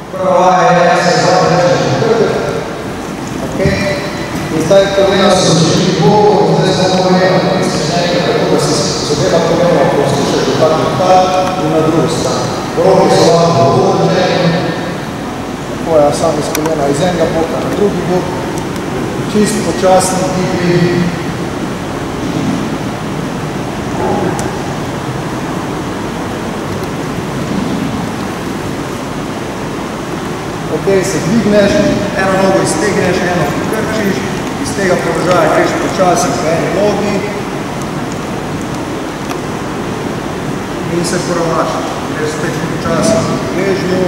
Prva vaja je, se zadnje reče hrbet. Ok. In zdaj kolena so začeli boku, zdaj smo kolena. Nekaj tako, da se z obema kolena poslušaš dotakniti tal in na drugo stran. Roki so vam podloženi. Tako je, sam iz kolena iz enega boka na drugi bok. Čist počasni gibi. Ok, se dvigneš, eno nogo iztegneš, eno pokrčiš, iz tega položaja greš počasi po eni nogi in se poravnaš. Greš spet počasi v gležnju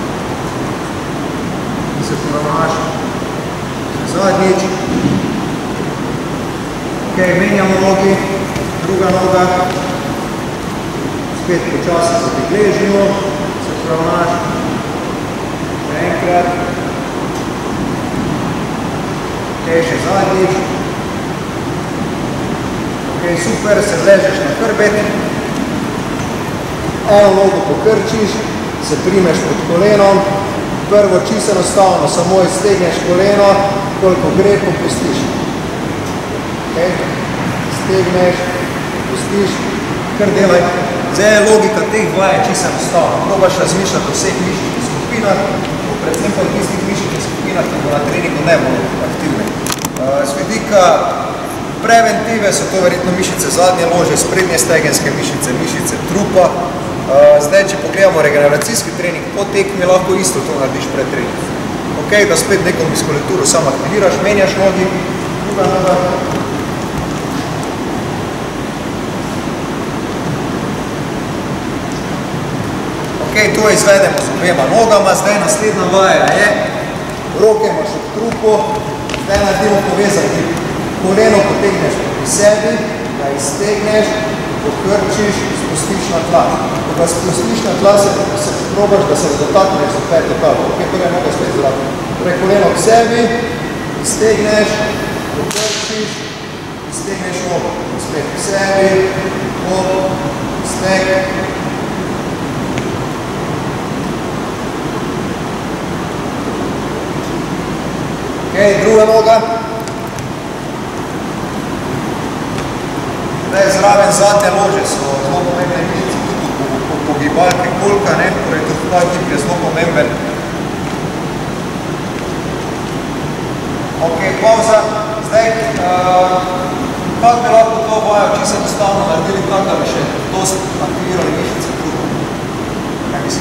in se poravnaš. Zadnjič. Ok, menjamo nogi, druga noga, spet počasi v gležnju, se poravnaš. Enkrat. Ok, še zadnjič. Ok, super, se ležeš na hrbet. Eno nogo pokrčiš, se primeš pod kolenom. Prvo čisto enostavno, samo iztegneš koleno, koliko gre, popustiš. Ok, iztegneš, popustiš, kar delaj. Zdaj je logika teh vaj je čisto enostavno. Probaš razmišljati o vseh mišičnih skupinah, predvsem pa v tistih mišičnih skupinah, ki bo na treningu ne bolj aktivne. Z vidika preventive so to verjetno mišice zadnje lože, sprednje stegenske mišice, mišice trupa. Zdaj, če pogledamo regeneracijski trening, po tekmi lahko isto to narediš pred treningom. Ok, da spet neko muskulaturo sam aktiviraš, menjaš nogi, druga noga. Ok, to izvedemo z obema nogama, zdaj naslednja vaja je, roke imaš ob trupu, zdaj naredimo povezati. Koleno potegneš pri sebi, ga iztegneš, pokrčiš, spustiš na tla. Ko ga spustiš na tla, se probaš, da se dotakneš za peto talo. Ok, prve noge spet zraven. Torej koleno k sebi, iztegneš, pokrčiš, iztegneš nogo. Spet k sebi, izteg. Ok, druga noga. Zdaj zraven zadnje lože so zelo pomembne mišice, tudi pogibalke kolka, torej tudi ta gib je zelo pomemben. Ok, pauza. Zdaj, kako bi lahko to vajo čisto enostavno naredili tako, da bi še dosti aktivirali mišice trupa? Kaj mislim?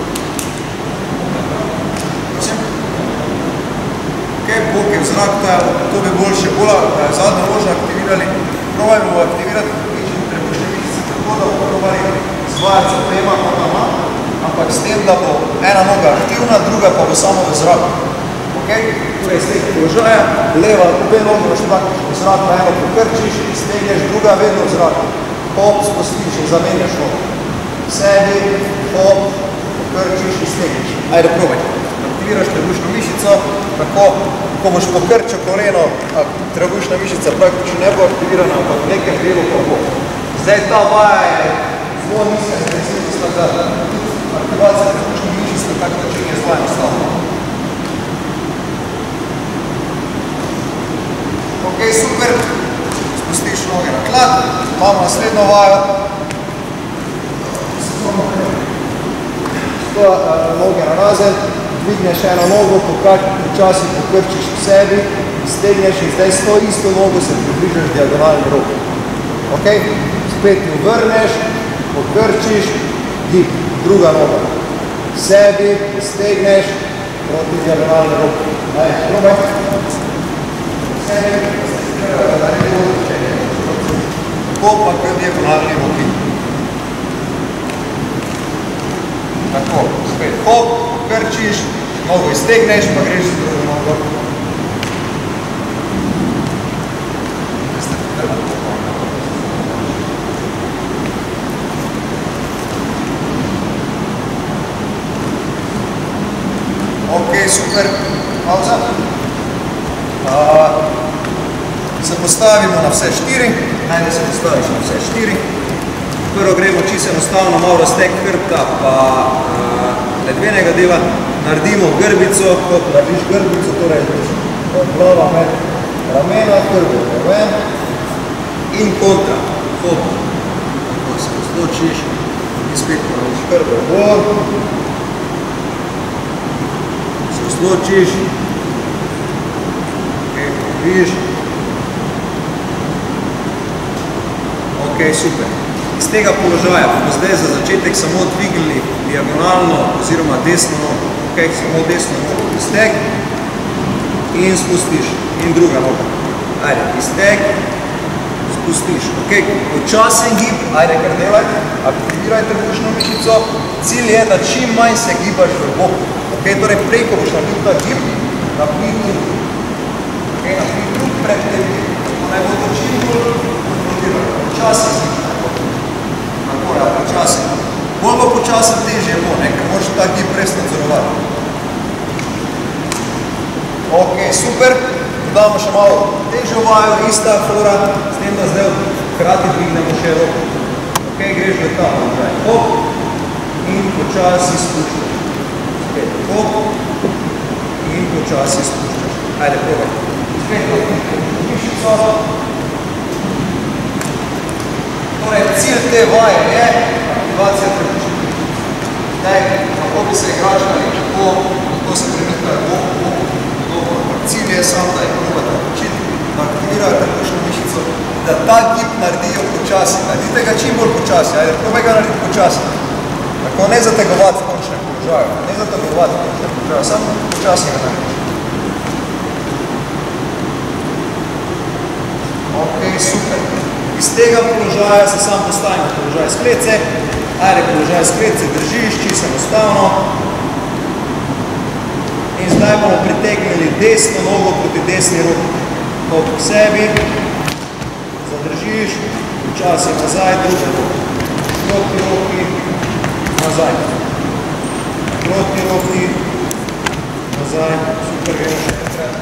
Prosim? Ok, bok je v zrak, to bi bolj še bolj zadnje lože aktivirali. Probajmo aktivirati mišične trebušne mišice tako, da bomo probali izvajati z obema nogama, ampak s tem, da bo ena noga aktivna, druga pa bo samo v zraku. Ok? Torej iz tega položaja, leva, obe nogi boš tako v zraku, eno pokrčiš, iztegneš, druga vedno v zraku. Hop, spustiš in zamenjaš nogo. Sebi, hop, pokrčiš, iztegneš. Ajde, probaj. Aktiviraš trebušno mišico, tako, ko boš pokrčil koleno, trebušna mišica praktično ne bo aktivirana, ampak v nekem delu pa bo. Zdaj ta vaja je zelo nizka intenzivnostna, da aktivacija trebušnih mišic na tak način je zelo enostavna. Ok, super. Spustiš noge na tla, imamo naslednjo vajo. Noge na razen. Dvigneš eno nogo, počasi pokrčiš v sebi, iztegneš in zdaj s to isto nogo se približaš diagonalni rok. Ok? Spet jo vrneš, pokrčiš, gib, druga noga. Sebi, iztegneš, proti diagonalni rok. Ajde, probaj. Sebi, da ne bo odličenje. Tako pa kar diagonalni roki. Tako, spet hop, pokrčiš, nogo iztegneš, pa greš z drugo nogo. Ok, super, pauza. Se postavimo na vse štiri, najde se postaviš na vse štiri. Prvo gremo čisto enostavno, malo raztek hrbta pa ledvenega dela. naredimo grbico, kot narediš grbico, torej glava med ramena, krvo ven in kontra, hop, tako se razločiš in spet ponoviš krvo gor, se razločiš, ponoviš, ok, super. Iz tega položaja bomo zdaj za začetek samo dvignili diagonalno oziroma desno nogo, ok, samo desno nogo izteg in spustiš in druga noga, ajde, izteg, spustiš, ok, počasen gib, ajde, kar delaj, aktiviraj trebušno mišico, cilj je, da čim manj se gibaš v bok, ok, torej prej, ko boš naredil ta gib, napij drug, ok, napij drug pred tem gibom, naj bo to čim bolj kontrolirano, počasen gib, tako, ja, počasen, bolj bo počasen, težje bo, ne, ker moraš ta gib res nadzorovati. Ok, super, dodamo še malo težjo vajo, ista fora, s tem, da zdaj hkrati dvignemo še roko. Ok, greš v ta položaj, hop, in počasi spuščaš. Spet hop, in počasi spuščaš. Ajde, probaj. Spet odpustimo mišico. Torej, cilj te vaje je aktivacija trebušne mišice. Zdaj, lahko bi se igračkali, lahko se premikali bok, cilj je samo, da jih probate učiti, da aktivirate trebušno mišico, da ta gib naredijo počasi. Naredite ga čim bolj počasi, ajde, probaj ga narediti počasi. Tako ne zategovati v končnem položaju, ne zategovati v končnem položaju, samo počasi ga narediš. Ok, super. Iz tega položaja se sam postavimo v položaj sklece, ajde, položaj sklece držiš, čisto enostavno. In zdaj bomo pritegnili desno nogo proti desni roki. Hop k sebi, zadržiš, počasi nazaj, druga roka. Proti roki, nazaj. Proti roki, nazaj, super, gremo še enkrat.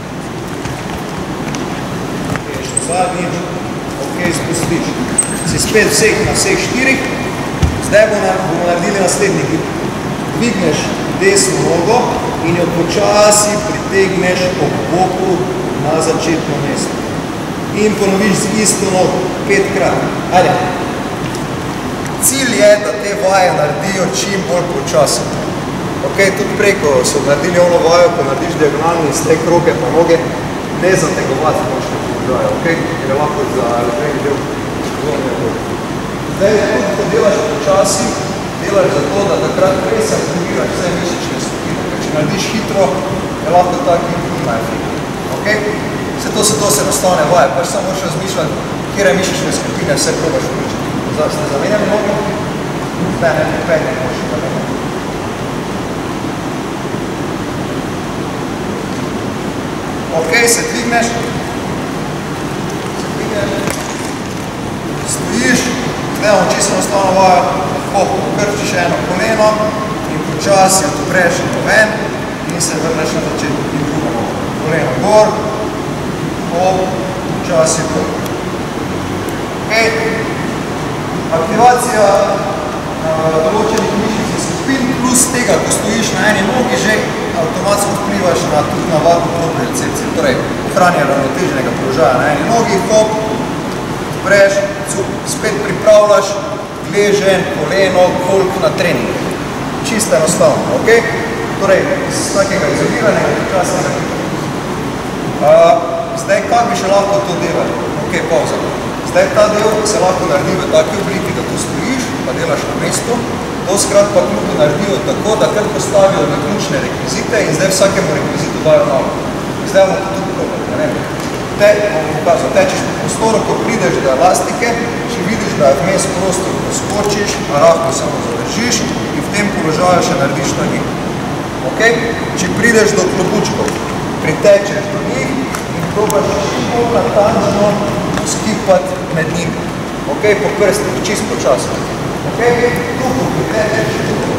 Ok, še zadnjič, ok, spustiš. Si spet na vseh štirih, zdaj bomo naredili naslednji gib. Dvigneš desno nogo in jo počasi pritegneš ob boku na začetno mesto. In ponoviš z isto nogo, 5-krat. Ajde. Cilj je, da te vaje naredijo čim bolj počasi. Ok, tudi prej, ko so naredili ono vajo, ko narediš diagonalni izteg roke pa noge, ne zategovati močne položaje, ok? Ker je lahko za razvejni del zgodnje noge. Zdaj, tudi ko delaš počasi, delaš zato, da takrat res aktiviraš vse mišične skupine. Ker če narediš hitro, je lahko tak nima efekt. Ok? Vse to se enostavne vaje, pač samo moraš razmišljati, kjere mišične skupine vse probaš vključiti. Ste zamenjali nogo? Ne, petje moraš zamenjati. Ok, se dvigneš. Stojiš. Zdaj imamo čisto enostavno vajo. Pokrčiš eno koleno in počasi odpreš ven in se vrneš na začetek in drugo nogo. Koleno gor, počasi gor. Ok, aktivacija določenih mišičnih skupin plus tega, ko stojiš na eni nogi, že avtomatsko vplivaš tudi na varno propriocepcijo, torej ohranjanje ravnoteženega položaja na eni nogi, hop, odpreš, spet pripravljaš, gležen, koleno, kolk na trening. Čisto enostavno, ok? Torej, iz takega izoliranega počasnega giba. Zdaj, kako bi še lahko to delali? Ok, pauza. Zdaj, ta del se lahko naredi v taki obliki, da tu stojiš, pa delaš na mestu. Doskrat pa klubi naredijo tako, da kar postavijo na ključne rekvizite in zdaj vsakemu rekvizitu dajo nalogo. Zdaj bomo to tudi probali, ne vem. Tečeš po prostoru, ko prideš do elastike, če vidiš, da je vmes prostor, poskočiš, rahlo samo zadržiš in v tem položaju še narediš ta gib. Ok? Če prideš do klobučkov, pritečeš do njih in probaš čim bolj natančno skipati med njimi. Ok? Po prstih, čist počasno. Ok? Tu pritečeš,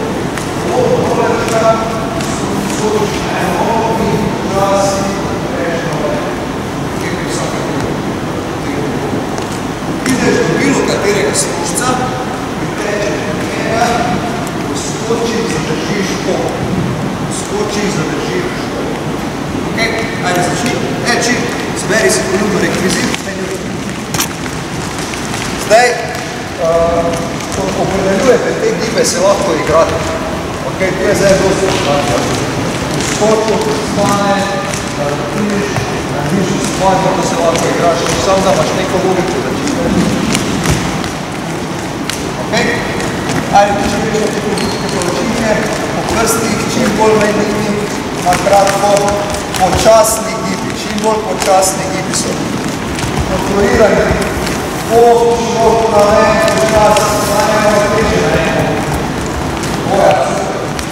skočiš na eno nogo in počasi greš naprej. Prideš do bilo katerega spuščca, pritečeš do njega, poskočiš, zadržiš pol. gibe se lahko igrate. Ok, tu je zdaj dosti situacija. Skočil, stane, narediš, spanje, to se lahko igraš, samo da imaš neko logiko, da čisto. Ok? Ajde, če veš, da ti politike poločinje, po prstih, čim bolj med njimi, na kratko, počasni gibi, čim bolj počasni gibi so. Kontroliranje, šok na ven, počas, stanjamo teže na eno. Boja, super.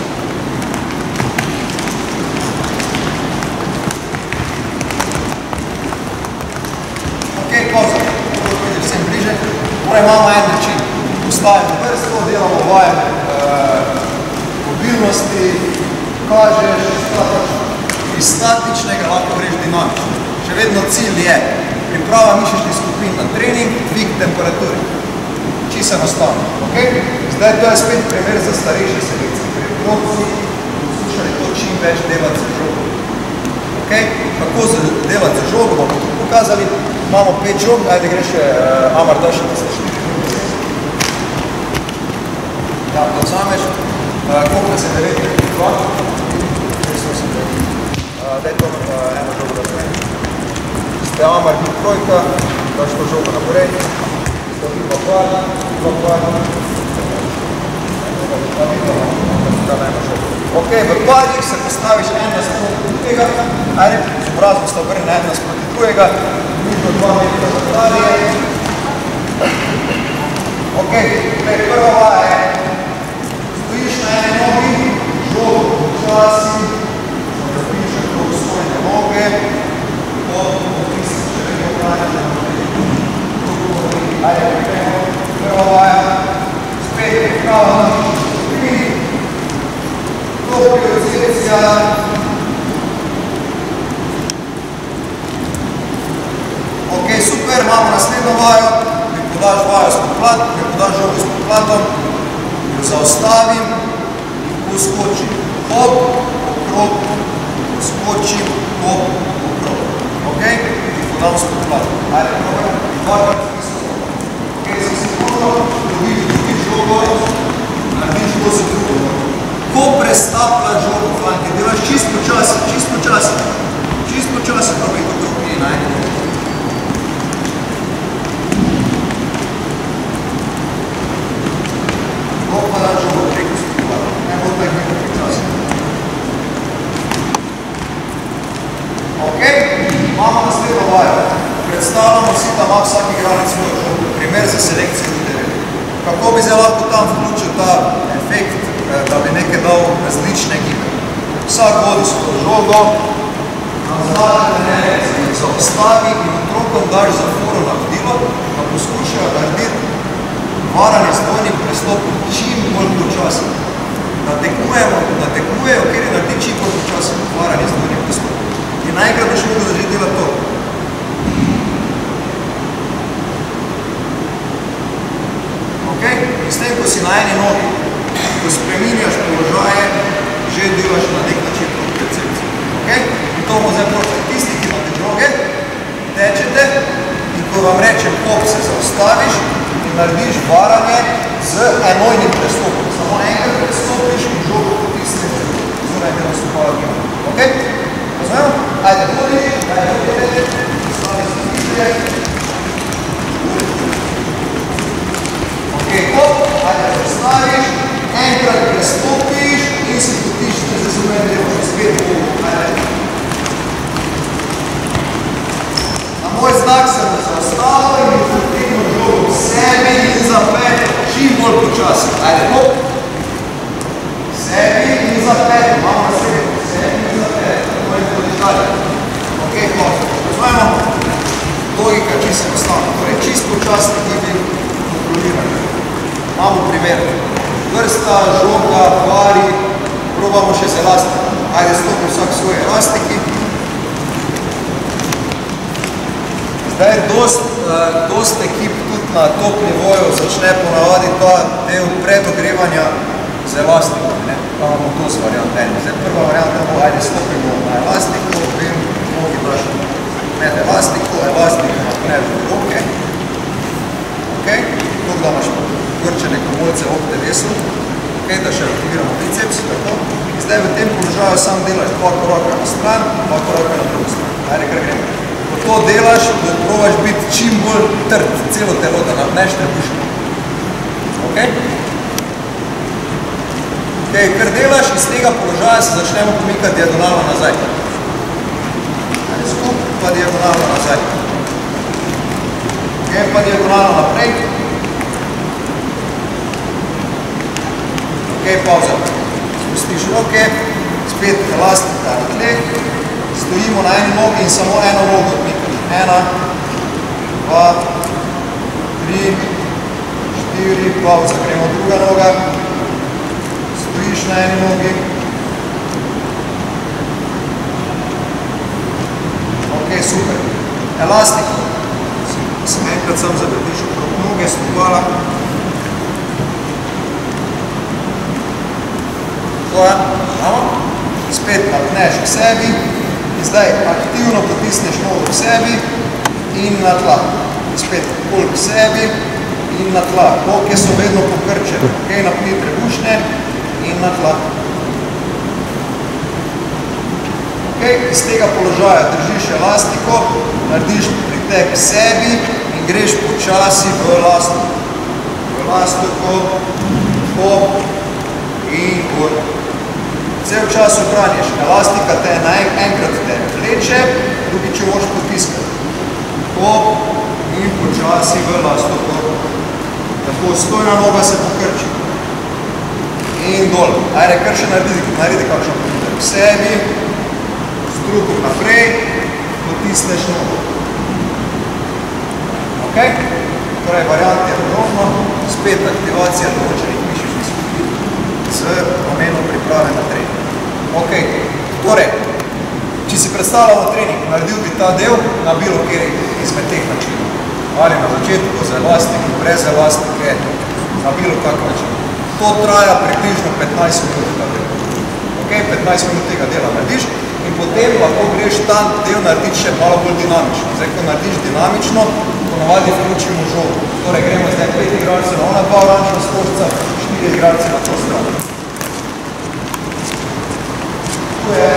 Ok, koza, kako vidiš vsem bliže, torej imamo en način. Postavimo vrsto, delamo vaje mobilnosti, kažeš, iz statičnega lahko greš dinamično. Še vedno cilj je priprava mišičnih skupin na trening, dvig temperature. Čisto enostavno. Zdaj to je spet primer za starejše selekcije, ker otroci poskušali to čim več delati za žogo. Kako delati za žogo, bomo tudi pokazali. Imamo 5 žog, ajde greš še Amar daš in tiste 4. Da, to vzameš, koliko se 9,2, daj to eno žogo da zmeni. Ste Amar bil trojka, daš to žogo naporej, to bi pa par, ok, v parih se postaviš en nasproti drugega, ajde, z obrazom sta obrnjena en nasproti drugega, nižno 2 metra za talije. Ok, prva vaja je, stojiš na eni nogi, žogo počasi, zapiš okrog svojne noge, potisneš še vedno obranje. Ajde, prva vaja, spet prava noga, propriocepcija. Ok, super, imamo naslednjo vajo, mi podaš vajo s podplatom, mi podaš žogo s podplatom, jo zaustavim, poskočim, hop, okrog, poskočim, hop, okrog. Ok, mi podam s podplatom. Ajde, probaj, dvakrat smislo. Ok, za sekundu, dobiš žogo, narediš to za drugo. Ko prestaplaš žogo flanke, delaš čisto počasi, probaj to drugi in najde. Pa da žogo preko stopala, ne bo tako nekaj počasi. Ok, imamo naslednjo vajo. Predstavljamo si, da ima vsak igralec svojo žogo, primer za selekcijo videre. Kako bi zdaj lahko tam vključil ta efekt, da bi nekaj dal različne gibe. Vsak vodi svojo žogo, nazaj se zaostavi in otrokom daš zaporo navodilo, da poskušajo narediti varanje s dvojnim prestopom čim bolj počasno. Da tekmujejo, kjer je narediti čim bolj počasno varanje s dvojnim prestopom. In najkrat boš mogel začeti delati to. Ok? In s tem, ko si na eni nogi, ko spreminjaš položaje, že delaš na nek način propriocepcijo. Ok? In to bomo zdaj početi. Tisti, ki imate žoge, tečete in ko vam rečem hop, se zaustaviš in narediš varanje z enojnim prestopom. Samo enkrat prestopiš in žogo potisneš zunaj tega stopala giba. Ok? Razumemo? Ajde, vodiš, ajde, stane se tišlje. Ok, hop, ajde, zaustaviš, enkrat prestopiš in si potišneš za zunaj delo, spet bomo. Ajde. Na moj znak sem zaustavil in potegnil žogo v sebi in zapet čim bolj počasi. Ajde, hop. Sebi in zapet. Imamo naslednjo. Sebi in zapet. Tako je podižalje. Ok, hop. Razumemo? Logika čisto enostavna. Torej, čisto počasni gibi kontroliranja. Imamo primer. Vrsta, žoga, vari. Probamo še z elastiko. Ajde, stopimo vsak svoje elastiki. Zdaj, dost ekip tudi na top nivoju začne ponavadi ta del predogrevanja z elastiko. Pa imamo to z variant eno. Zdaj, prva varianta bo, ajde, stopimo na elastiko, vem, nogi daš med elastiko naprej v roke. Ok, tako da imaš vrčene komolce ob telesu. položaju sam delaš dva koraka na stran, dva koraka na drugo stran. Ajde, kar gremo. Ko to delaš, probaš biti čim bolj trd celo telo, da ne štrebiš. Ok? Ok, kar delaš, iz tega položaja se začnemo pomikati diagonalno nazaj. Ajde, skup, pa diagonalno nazaj. Ok, pa diagonalno naprej. Ok, pauza. Spustiš roke, spet elastika na tleh, stojimo na eni nogi in samo eno nogo odmikaš. 1, 2, 3, 4, pauza, gremo druga noga, stojiš na eni nogi. Ok, super. Elastiko. Se enkrat sam zavrtiš okrog noge, stopala. Spet napneš k sebi in zdaj aktivno potisneš nogo k sebi in na tla. Spet bolj k sebi in na tla. Roke so vedno pokrčene. Ok, napni trebušne in na tla. Ok, iz tega položaja držiš elastiko, narediš pritek k sebi in greš počasi v elastiko. V elastiko, hop in gor. Cel čas ohranješ, elastika te enkrat te vleče, drugič jo moraš potiskati. Hop in počasi v elastiko. Tako, stojna noga se pokrči. In dol. Ajde, kar še naredi kakšno potitek. V sebi, strupu naprej, potisneš nogo. Ok? Torej, variant je podobno, spet aktivacija določenih mišičnih skupin z namenom priprave na trening. Ok, torej, če si predstavljamo trening, naredil bi ta del na bilo kjer izmed teh načinov. Ali na začetku z elastike, brez elastike, na bilo kak način. To traja približno 15 minut ta del. Ok, 15 minut tega dela narediš in potem lahko greš ta del narediti še malo bolj dinamično. Zdaj, ko narediš dinamično, ponavadi vključimo žogo. Torej, gremo zdaj 5 igralcev na ona 2 oranžna skočca, 4 igralce na to stran. To je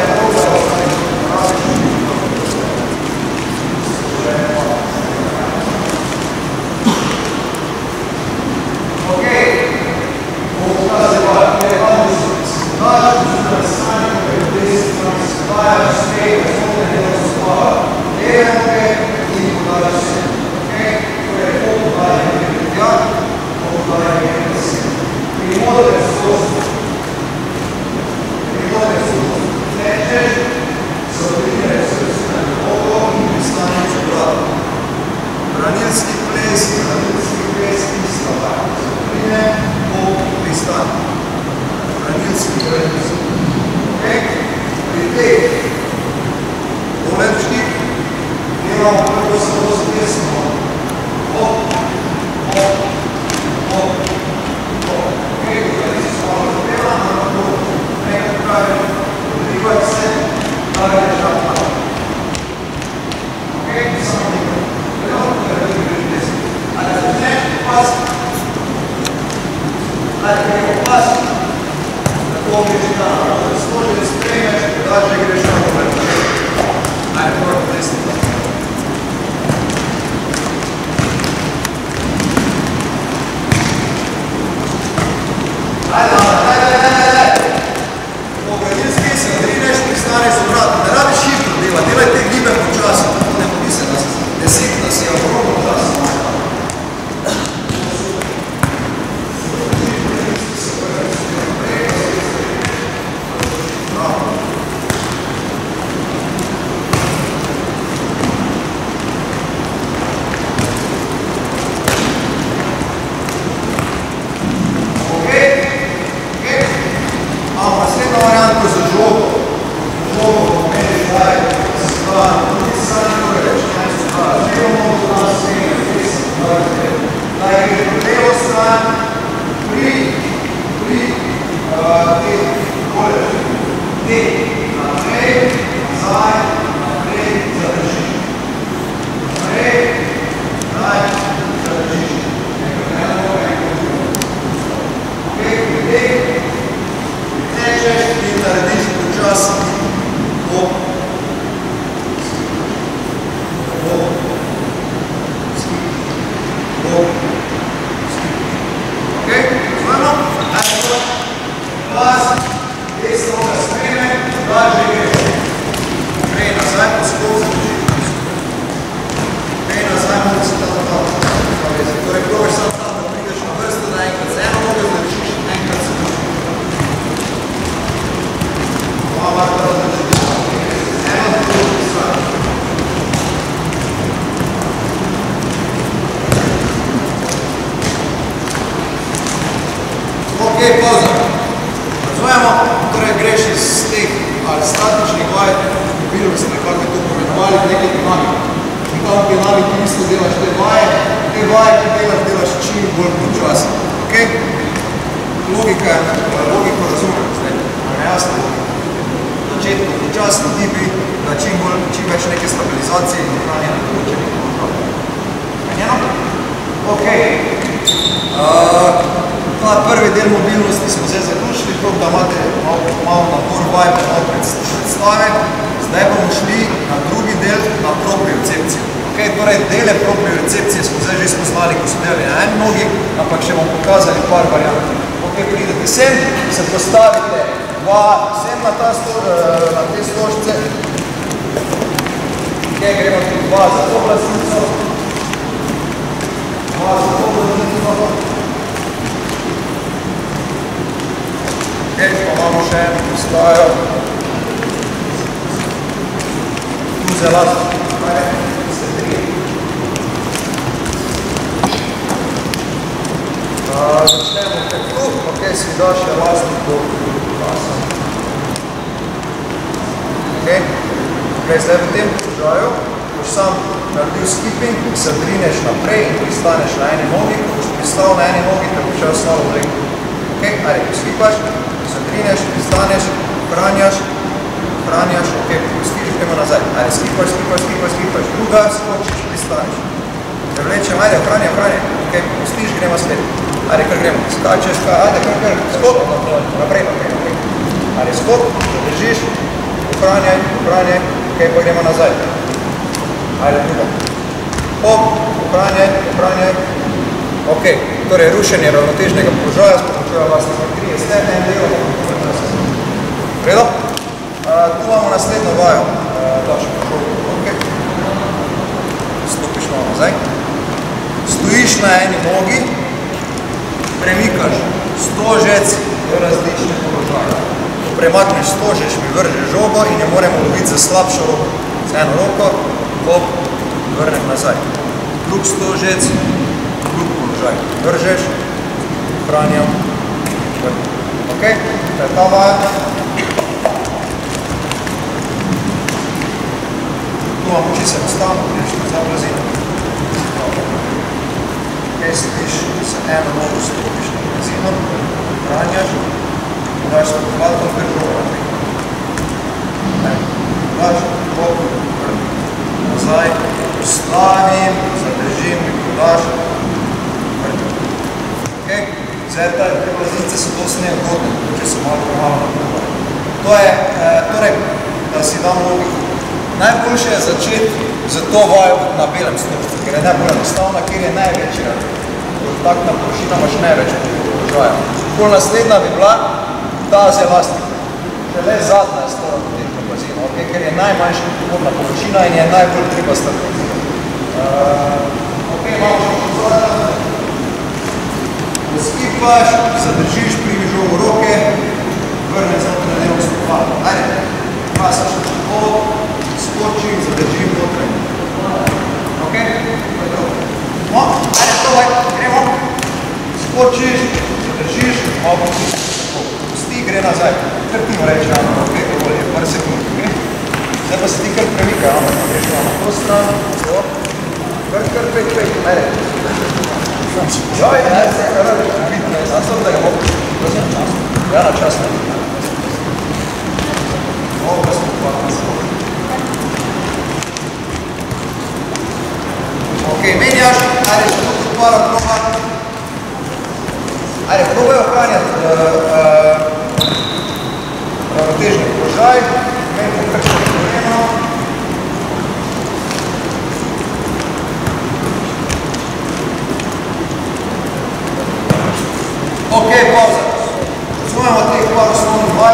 ok, bomo ta zebala, kjer je vamo daš, zunaj strani, ko je v desni strani spodajaš, spet, zunaj delo spodajaš, leve noge in podajaš se. Ok, to je podajanje gredjak, podajanje gredjak. Primodre skozi. Primodre skozi. Tečeš, zaobrinjaj se na nogo in pristaneš obratno. Branilski ples, ista vaja. Zaobrine, pristani. Branilski ples. Ok? Pri teh dolečkih delamo prvo samo z desno. Hop, hop, hop, hop. Ok, tukaj si malo zapela, lahko nekaj pravi, odrivaj se, da greš napad. Ok, samo nekaj. Gledamo, tukaj greš desno. Ali začneš pas? Ali gremo pas? Tako greš na složen spremeš, da že greš napad. Ajde, prvo desno. Pogradilski se odrineš, pristaneš obratno. Ne rabiš hitro dela, delaj te gibe počasi, tako ne bodi se nas deset, da si je ogromno časa. sledi bi, da čim več neke stabilizacije in ohranjanja določenih položajev. Menjeno? Ok. Ta prvi del mobilnosti smo zdaj zaključili, tako da imate malo nabor vaj, malo predstave. Zdaj bomo šli na drugi del, na propriocepcijo. Torej, dele propriocepcije smo zdaj že spoznali, ko so delali na eni nogi, ampak še bomo pokazali par variant. Pridete sem, se postavite sem na te stožce. Gremo tudi dva za to glasnico. Dva za to glasnico. Pa imamo še eno postajo. Tu zelo se trije. Začnemo tako, si da še lastnik do glasa. Zdaj v tem položaju boš sam naredil skipping, se drineš naprej in pristaneš na eni nogi, ko boš pristal na eni nogi, te boš čas malo vlekel. Skipaš, se drineš, pristaneš, ohranjaš, pustiš, gremo nazaj. Skipaš, druga, skočiš, pristaneš. Prevlečem, ohranjaj, pustiš, gremo spet. Kar gremo, skačeš, skok, naprej. Skok, držiš, ohranjaj, pa gremo nazaj. Druga. Hop, ohranjaj. Torej, rušenje ravnotežnega položaja s pomočjo vlastne geometrije. Ste en del, Vredo? Tu imamo naslednjo vajo. Stopiš malo nazaj. Stojiš na eni nogi, premikaš stožec v različne položaje. Ko premakneš stožec, mi vržeš žogo in jo moramo loviti za slabšo roko. Z eno roko, hop, vrnem nazaj. Drug stožec, drug položaj. Vržeš, ohranjam, vrnem. To je ta vaja. Tu vam uči se nastavno, greš za blazino. Stojiš, se eno nogo stopiš na blazino, ohranjaš, daš se pohvalko, držovo. Daš, hop, vrnem. Nazaj, postavim, zadržim, daš, vrnem. Zdaj, te blaznice so dosti neugodne, če so malo napravljene. To je, torej, da si dam logiko. Najboljše je začeti z to vajo na belem stožcu, ker je najbolj enostavna, kjer je največja kontaktna površina, imaš največ položaja. Pol naslednja bi bila ta z elastika. Šele zadnja je stora potekla blazina, ker je najmanjša kontaktna površina in je najbolj treba stabilizirati. Imamo še pozorno. Skipaš, zadržiš, primiš žogo roke, vrnem znotraj na levo stopalo. Pasaš na hod, skočim, zadržim notraj. Gremo. Skočiš, zadržiš, malo počiš. Pusti, gre nazaj. Kar ti mu reče, kako je, par sekund. Zdaj pa se ti kar premika, greš na to stran, kar pej. Ja, se je kar vidno, samo da ga mogo vzeti čas. Ja, na čas ne. Ovo ga smo hvala za ovo. Menjaš, še to podpara proba. Probaj ohranjati ravnotežni položaj. Menjamo kakšno koleno. Pauza. Razumemo teh par osnovnih vaj.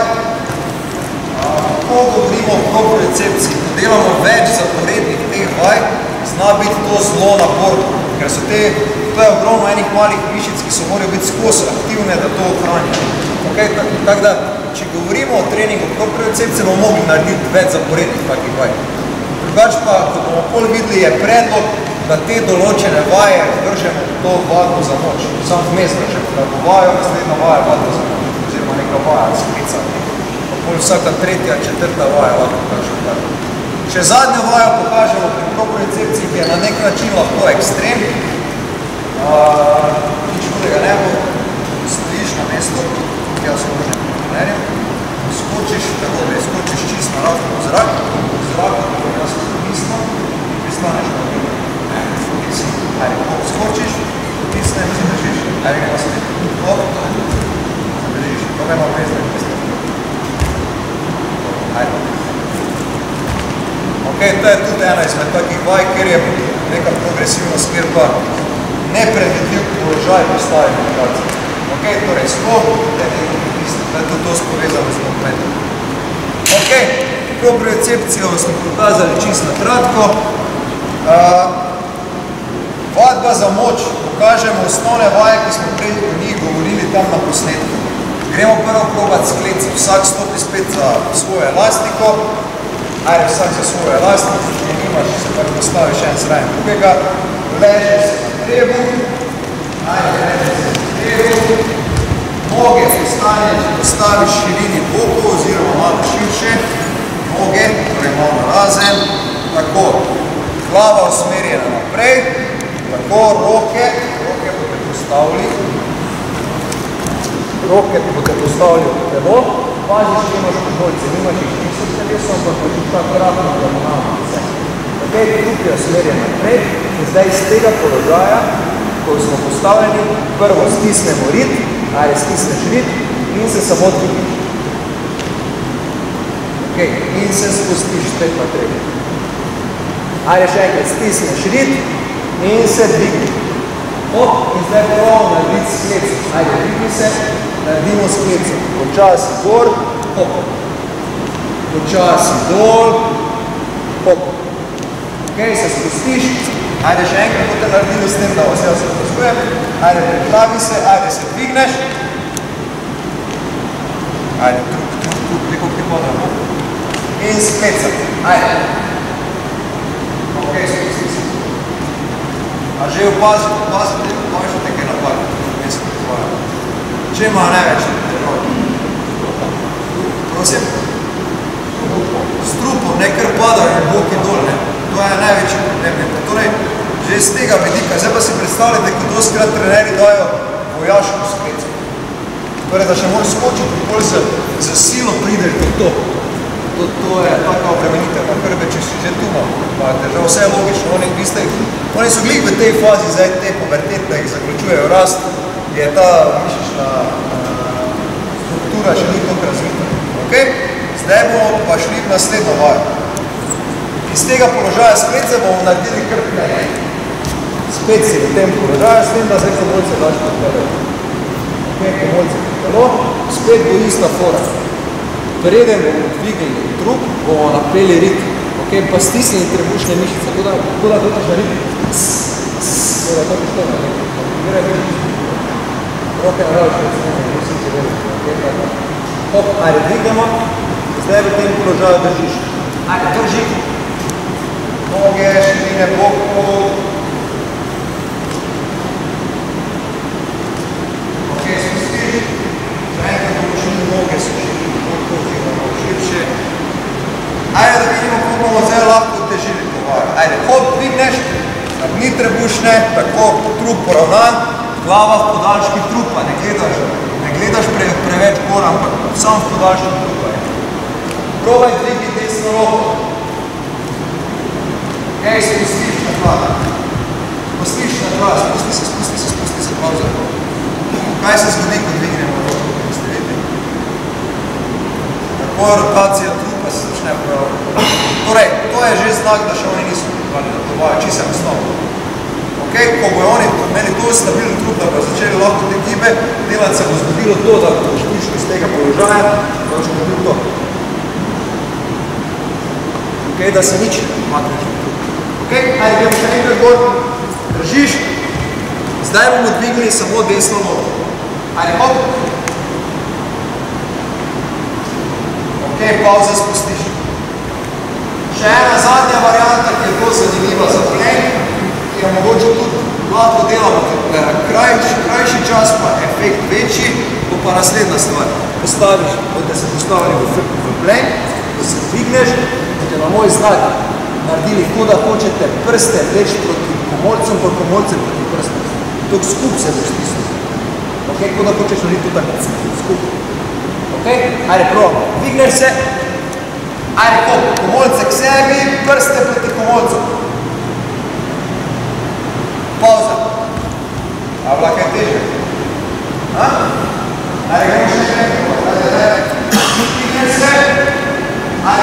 Ko govorimo o propriocepciji, ko delamo več zaporednih teh vaj, zna biti to zelo naporno, ker so to je ogromno enih malih mišic, ki so morajo biti skozi aktivne, da to ohranjajo. Tako da, če govorimo o treningu propriocepcije, bomo mogli narediti več zaporednih takih vaj. Drugač pa, ko bomo pol videli, je predlog, da te določene vaje vržemo to vadno za moč. Sam vmes vržemo, da bo vajo, naslednja vaja vadno za moč, oziroma neka vaja sklica. Pa pol vsaka tretja, četrta vaja lahko kažemo. Še zadnjo vajo pokažemo pri propriocepciji, ki je na nek način lahko ekstrem. Nič hudega ne bo, stojiš na mesto, jaz sem možem trenerjem, skočiš, tako da skočiš čist naravno v zrak. Ajde. Ok, to je tudi ena izmed takih vaj, ker je neka progresivnost, kjer pa nepredvidljiv položaj postavimo igralce. Ok, torej skok, da je to spovezano z momentom. Ok, propriocepcijo smo pokazali čisto na kratko. Vadba za moč, pokažemo osnovne vaje, ki smo prej o njih govorili tam na posnetku. Gremo prvo probati sklecati, vsak stopi spet za svojo elastiko. Ajde, vsak za svojo elastiko, če nimaš, se pa postaviš en zraven drugega. Ležeš se na trebuh. Ajde, ležeš se na trebuh. Noge postaviš širini bokov oziroma malo širše. Noge, torej malo narazen. Tako, glava usmerjena naprej. Tako, roke boste postavili. Roke boste postavili v telo. Paziš, če imaš komolce, nimaš jih čisto v telesu, ampak boš tako rahno diagonalno vse. Takaj trup je usmerjen naprej in zdaj iz tega položaja, ko smo postavljeni, prvo stisnemo rit, ajde stisneš rit in se samo dvigiš. Ok, in se spustiš spet na trebi. Ajde še enkrat, stisneš rit in se dvigiš. Hop, in zdaj pravno narediti skleco. Ajde, dvigni se, naredimo skleco. Počasi gor, hop. Počasi dol, hop. Ok, se spustiš. Ajde, še enkrat bote naredili s tem, da vas jaz opazujem. Ajde, pripravi se, ajde se dvigneš. Ajde, trup, koliko ti podamo. In sklecati. Ajde. Ok, spusti se. A že opazite, možete kaj napakati, mesto izvajamo. Če ima največ težav? Prosim? S trupom, ne kar padajo boki dol, ne. To je največji problem. Torej, že iz tega vidika. Zdaj pa si predstavljate, ko doskrat treneri dajo vojaško skleco. Torej, da še moraš skočiti, pol z silo prideš do to. To je taka obremenitev na hrbe, če si že tu ima težav. Vse je logično. Oni so glih v tej fazi, zdaj te pubertete, da jih zaključujejo rast, je ta mišična struktura še ni toliko razvita. Ok? Zdaj bomo pa šli v naslednjo vajo. Iz tega položaja sklece bomo naredili kar prej. Spet si v tem položaju, s tem, da zdaj komolce daš pod telo. Ok, komolce pod telo. Spet bo ista fora. Preden bomo dvignili trup, bomo napeli rit. Ok, pa stisnili trebušne mišice, tako da dotaš na rit. Tako da to pišteno, ne? Roke na rado, če ne vsi če veliki. Hop, ajde, dvignemo. Zdaj v tem položaju držiš. Ajde, drži. Noge, širine bokov. Ok, spustiš. Zdaj enkrat bomo šli noge so širine bokov, oziroma širše. Ajde, da vidimo, kako bomo zdaj lahko težili to vajo. Ajde, hop, dvigneš. Ni trebušne, tako trup poravnan. Glava v podaljški trupa, ne gledaš preveč gor, ampak sam v podaljški trupa je. Probaj dvigi desno roko. Ok, spustiš na tla. Spusti se, pauza. Kaj se zgodi, ko dvignemo roko, kot ste videli? Tako rotacija trupa se začne upravljati. Torej, to je že znak, da še oni niso pripravljeni na to vajo, čisto enostavno. Ok, ko bojo oni imeli to stabilen trup, da bo začeli lahko te gibe, delati se bo zgodilo to, da boš prišli iz tega položaja, da boš naredil to. Ok, da se nič ne makneš na trup. Ok, ajde, gremo še enkrat gor, držiš. Zdaj bomo dvignili samo desno nogo. Ajde, hop. Ok, pauza, spustiš. Še ena zadnja varianta, ki je bolj zanimiva za plen, ki je mogoče tudi lahko delamo krajši čas, pa efekt večji, bo pa naslednja stvar. Postaviš, boste se postavili v plen, ko se dvigneš, boste na moj znak naredili, kot da hočete prste vleč proti komolcem, pa komolcem proti prstom. Tok skup se boš stisnil. Ok, kot da hočeš narediti tako skup. Ok, ajde, probamo. Dvigneš se. Ajde, hop, komolce k sebi, prste proti komolcu. Pauza. A bila kaj teže? Ajde, gremo še nekaj. Ajde, dvigneš se.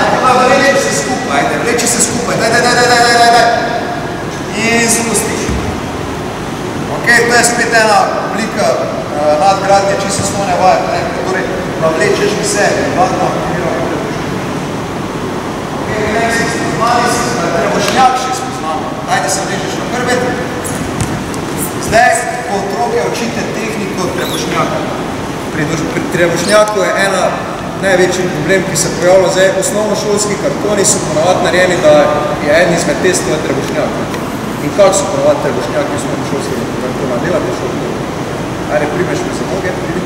trebušnjaku je ena največji problem, ki se pojavlja zdaj. Osnovnošolski kartoni so ponavadi narejeni, da je eden izmed testov trebušnjak. In kako so ponavadi trebušnjaki osnovnošolskega kartona? Delate šolko? Ajde, primeš me za noge, pridi.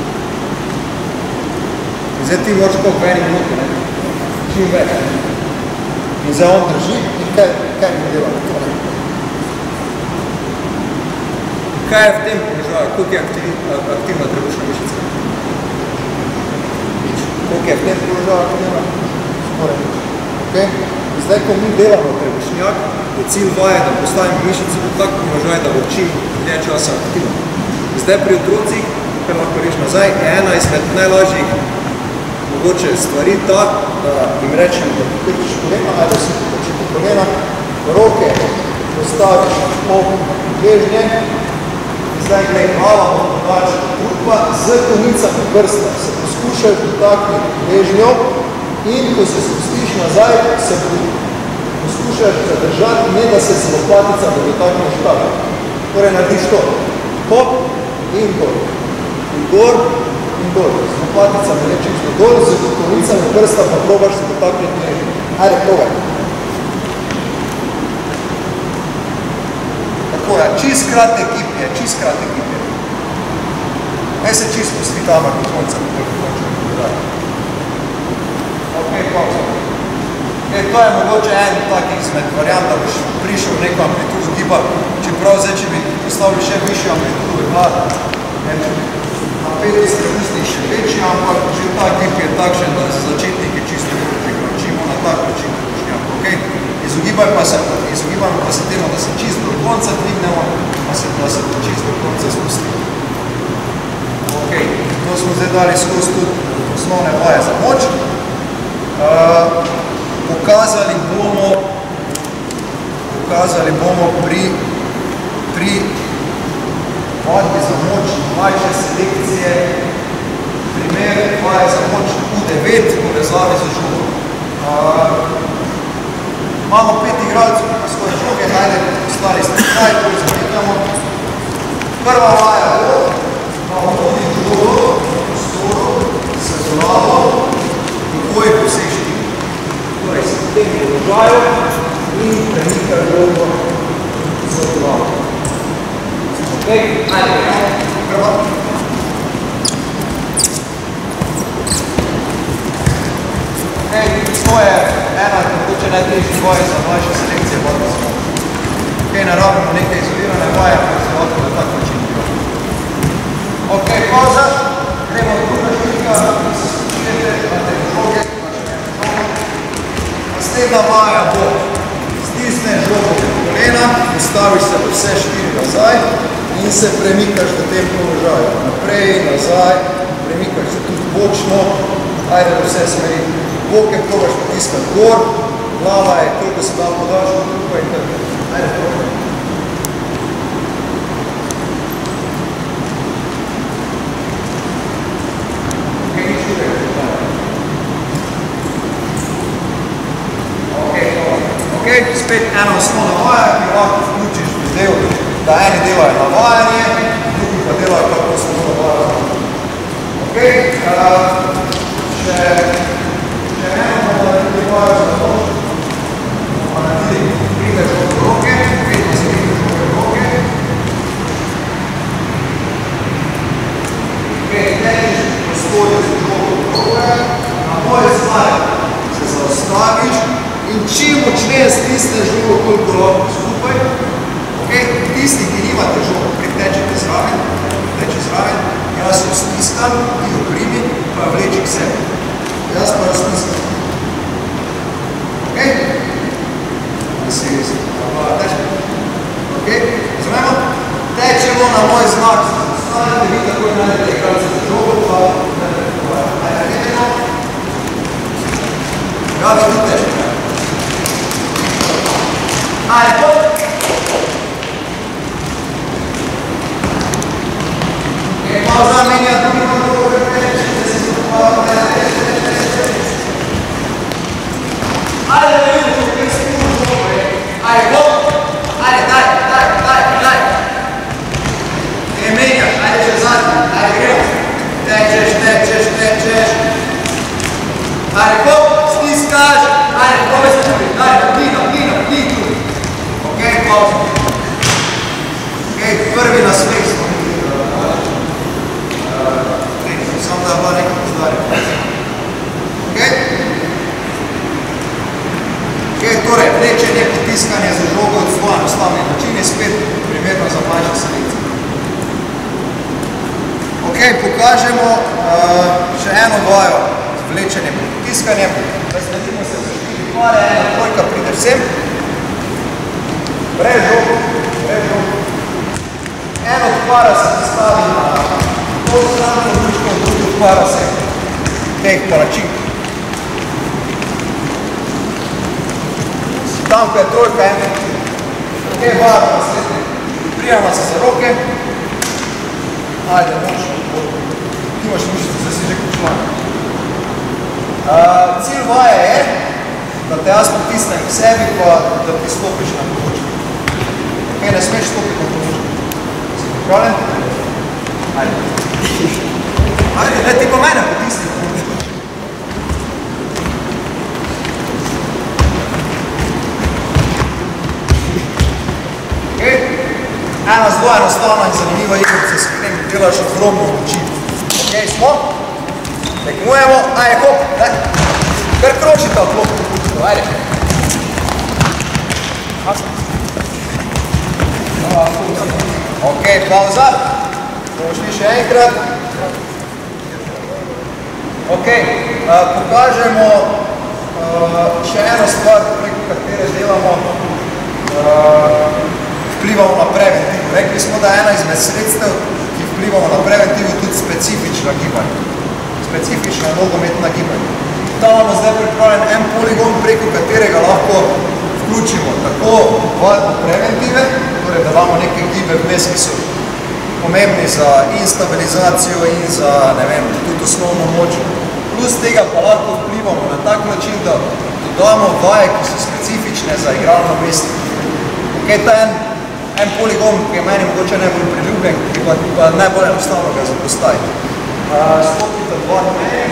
In zdaj ti moraš koliko v eni minuti, ne? Čim več. In zdaj on drži in kaj mi dela? Kaj je v tem položaju? Koliko je aktivna trebušna mišica? Koliko je v tem položaju aktivna? Skoraj nič. Okay? Zdaj, ko mi delamo trebušnjak, je cilj vaje, da postavimo mišico v tak položaj, da bo čim dlje časa aktivna. Zdaj pri otrocih, kaj lahko reč nazaj, je ena izmed najlažjih mogoče stvari ta, da jim rečem, da pokrčiš kolena, ajde si pokrčiti kolena, roke postaviš ob gležnje, zdaj glej, glava bo podačna trupla, z konicami prsta se poskušaj dotakniti gležnjo in ko se spustiš nazaj, se poskušaš zadržati, ne da se z lopaticami dotakneš tako. Torej narediš to, hop in dol, in gor in dol, z lopaticami rečiš dol, z konicami prsta pa probaš se dotakniti gležnjo. Ajde, probaj. Tako je, čist kratek gib je, čist kratek gib je. Ne se čist pusti tamo do konca, koliko hočemo podati. Ok, pauza. To je mogoče en takih izmed variant, da boš prišel v neko amplitudo giba, čeprav zdaj, če bi postavili še višjo amplitudo, bi bila napetost trebušnih še večja, ampak že ta gib je takšen, da za začetnike čisto prikročimo na tak način trebušnjak. Okay? Izogibamo pa se temu, da se čisto do konca dvignemo, pa se da se čisto do konca spustimo. Ok, to smo zdaj dali skozi tudi osnovne vaje za moč. Pokazali bomo pri vadbi za moč mlajše selekcije primer vaje za moč U9 povezave z žogo. Imamo 5 igralcev na svoje žoge, najde ostali ste kraj, ko izgledamo. Prva vaja bo, imamo tudi žogo, prostoru, se zolavo, takoj posešti. Torej se v tem položaju in premika žogo za zolavo. Ok, najde, prva. To je ena, mogoče najtežjih vaj za mlajše selekcije vadbe za moč. Ne rabimo nekaj izolirane vaje, pa se lahko na tak način delamo. Ok, pauza. Gremo druga štika, ki se spočijete, imate žoge, naslednja vaja bo stisne žogo v kolena, postaviš se vse 4 nazaj in se premikaš v tem položaju. Naprej, nazaj, premikaš se tudi bočno, ajde v vse smeri. Boke probaš potiskati gor, glava je koliko se da podaljšati, tukaj in tako. Ajde, probaj. Ok, nič drugega. Ok, spet ena osnovna vaja, ki lahko vključiš v del, da eni delajo navajanje, drugi pa delajo kako osnovno vajo. Ok, še eno bomo naredili vajo za moč, bomo naredili pride žogo v roke, vedno se pride žogo v roke. Ok, težiš prostoru z žogo v roke, na moje strani se zaostaviš in čim močneje stisneš žogo, koliko lahko skupaj. Ok, tisti, ki nimate žogo, pritečete zraven, jaz jo stiskam, ti jo primi, pa jo vleči k sebi. Jaz pa jo stiskam. Ok? Da si teče. Ok? Razumemo? Tečemo na moj znak. Stanete vi takoj najdete igralce za žogo, pa najde vedeno. Gabi tudi teče. Ajde, hop! Ok, pauza, menja drugi na drugo, teče, da si teče. Ajde, da vidimo, kaj se puno žogo je. Ajde, hop! Ajde, daj! Ne menjaš, ajde še zadnji, ajde gremo. Tečeš, pokažemo še eno vajo z vlečenjem in potiskanjem. Razdelimo se za 4 pare, ena trojka pride vsem. Brez žog. En od para se postavi na to strano ručko, drugi od para se teh palačink. Tam, ko je trojka, en vaja naslednje. Prijama se za roke. Ajde, močno. Ti imaš mišice, zdaj si že končlan. Cilj vaje je, da te jaz potisnem k sebi, pa da ti stopiš na pomočnik. Ne smeš stopiti na pomočnik. Si pripravljen? Ajde. Ajde, ti pa mene potisni na pomočnik. Ena zelo enostavna in zanimiva igrica, s katerim delaš ogromno moči. Ok, smo? Tekmujemo, ajde, hop, kar kroči ta klop. Ajde. Ok, pauza. Bomo šli še enkrat. Ok, pokažemo še eno stvar, preko katere delamo. Vplivamo na preventivo. Rekli smo, da je ena izmed sredstev, ki vplivamo na preventivo, tudi specifična gibanja. Specifična nogometna gibanja. Tam imamo zdaj pripravljen en poligon, preko katerega lahko vključimo tako vadbo preventive, torej da damo neke gibe vmes, ki so pomembni za in stabilizacijo in za, ne vem, tudi osnovno moč. Plus tega pa lahko vplivamo na tak način, da dodamo vaje, ki so specifične za igralno mesto. Ok, ta en poligon, ki je meni mogoče najbolj priljubljen, ki pa najbolj enostavno ga zapostaviti. Stopite dva na meni.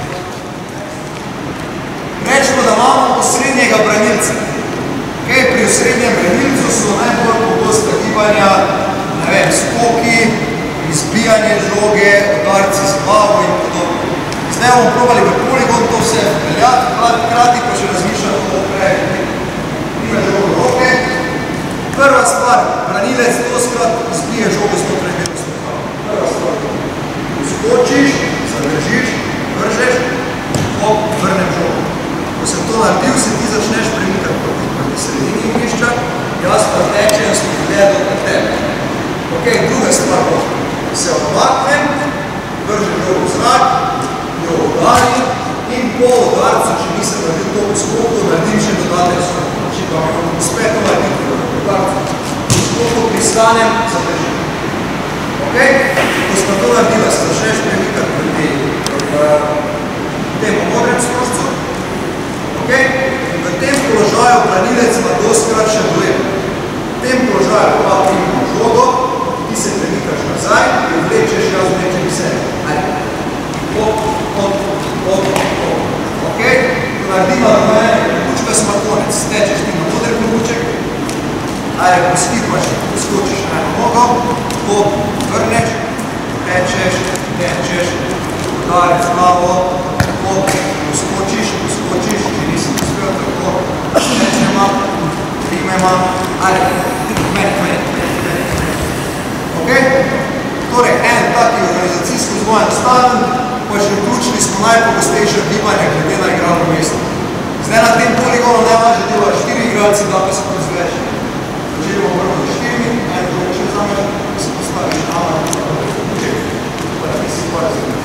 Rečemo, da imamo osrednjega branilca. Pri osrednjem branilcu so najbolj pogosta gibanja, ne vem, skoki, izbijanje žoge, udarci z glavo in podobno. Zdaj bomo probali v poligon to vse vpeljati, hkrati pa še razmišljamo o preventivi. Prime žogo v roke. Prva stvar, branilec doskrat izbije žogo znotraj delu stoka. Prva stvar, skočiš, zadržiš, vržeš, hop, vrnem žogo. Ko sem to naredil, se ti začneš premikati proti sredini igrišča, jaz pa tečem, smo gledali pred tebe. Ok, druga stvar bo, se odmaknem, vržem žogo v zrak, jo udarim in po udarcu, če nisem naredil to v skoku, naredim še dodaten skok. Če pa mi uspe to narediti v udarcu, v skoku pristanem, zadržim. Ok, ko smo to naredili, se začneš premikati proti temu modrem strožcu. In v tem položaju branilec ima dostkrat še dojem. V tem položaju pa primimo žogo, ti se premikaš nazaj, jo vlečeš, jaz vlečem sebe. Ajde. Hop, hop, hop, hop. Ok? Ko naredimo na mene, klučka smo konec. Stečeš ti na moder kluček. Ajde, poskipaš, poskočiš na eno nogo. Hop, vrneš, tečeš, udarec glavo, hop, poskočiš, če nisem uspel tako, stečema, primema, ali meni. Ok? Torej, en taki organizacijsko zelo enostaven, pa že vključili smo najpogostejša gibanja glede na igralno mesto. Zdaj na tem poligonu najvažje delajo 4 igralci, da pa se proizveš. Začeli bomo prvo z 4, en drugo še vzameš, da se postaviš na kuček. Pa ti si pa razumeš.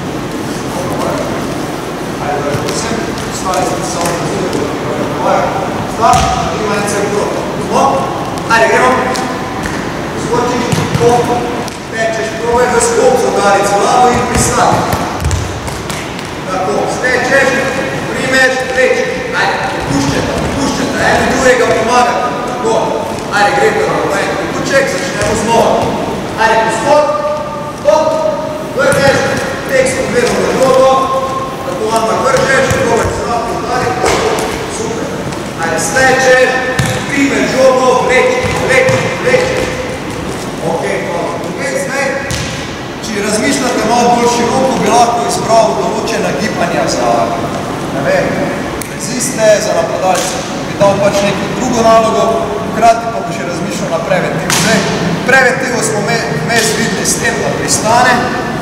Ajde, da že vsem, stvari ste samo na zelo, stav, ima en cel krok. Smo? Ajde, gremo. Skočiš, hop, tečeš, probaj v skok zaudariti z glavo in pristati. Tako, stečeš, primeš, vlečeš. Ajde, puščeta, eno drugega pomagati. Tako, ajde, gremo na en kuček, začnemo znova. Ajde, poskok, hop, vrneš, tekst pogledamo na žogo. Tako vam pa vržeš, probaj zdrav, udari, super. Ajde, stečeš, primeš žogo, vlečeš. Ok, hvala. Ok, zdaj, če razmišljate malo bolj široko, bi lahko izbral določena gibanja za, ne vem, reziste, za napadalce. Bi dal pač neko drugo nalogo, hkrati pa bi še razmišljal na preventivo. Zdaj, preventivo smo vmes videli s tem, da pristane,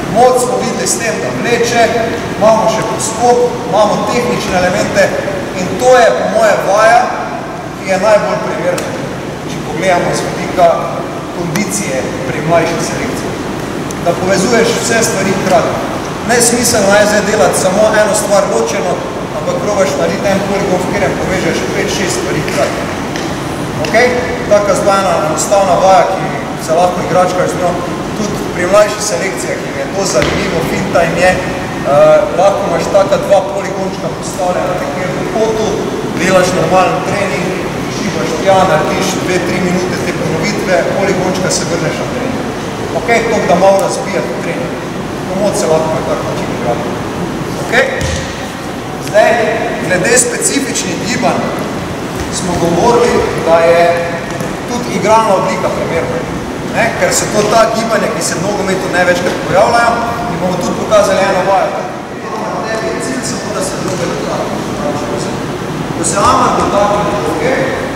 Moč smo videli s tem, da vleče, imamo še poskok, imamo tehnične elemente in to je po moje vaja, ki je najbolj primerna, če pogledamo z vidika kondicije pri mlajši selekciji. Da povezuješ vse stvari hkrati. Nesmiselno je zdaj delati samo eno stvar ločeno, ampak probaš narediti en poligon, v katerem povežeš 5-6 stvari hkrati. Ok? Taka zdajna enostavna vaja, ki se lahko igračkaš z njo, tudi pri mlajši selekciji, ki je to zanimivo, finta in je, lahko imaš taka dva poligončka postavljena nekjer v potu, delaš normalen trening, šibaš tja, narediš 2-3 minute te ponovitve, poligončka se vrneš na trening. Ok, toliko da malo razbijati trening. Pomoč se lahko je tak način igrati. Ok? Zdaj, glede specifičnih gibanj smo govorili, da je tudi igralna oblika primerna. Ker so to ta gibanja, ki se v nogometu največkrat pojavljajo in bomo tudi pokazali eno vajo. Tebi je cilj samo, da se droge dotakne. Ko se Amar dotakne droge,